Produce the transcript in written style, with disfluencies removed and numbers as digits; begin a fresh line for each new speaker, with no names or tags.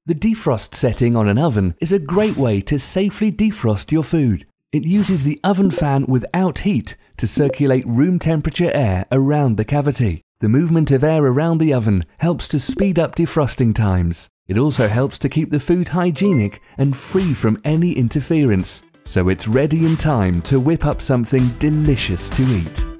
The defrost setting on an oven is a great way to safely defrost your food. It uses the oven fan without heat to circulate room temperature air around the cavity. The movement of air around the oven helps to speed up defrosting times. It also helps to keep the food hygienic and free from any interference, so it's ready in time to whip up something delicious to eat.